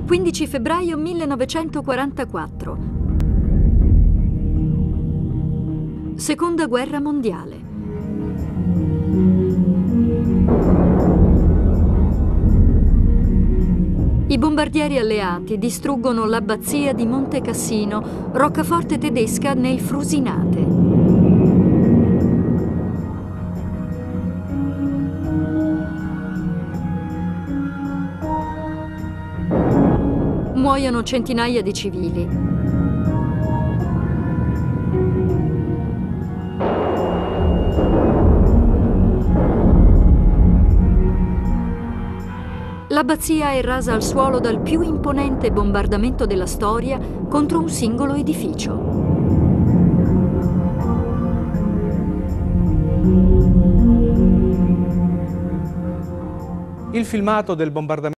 15 febbraio 1944. Seconda guerra mondiale. I bombardieri alleati distruggono l'abbazia di Monte Cassino, roccaforte tedesca nel Frusinate. Muoiono centinaia di civili. L'abbazia è rasa al suolo dal più imponente bombardamento della storia contro un singolo edificio. Il filmato del bombardamento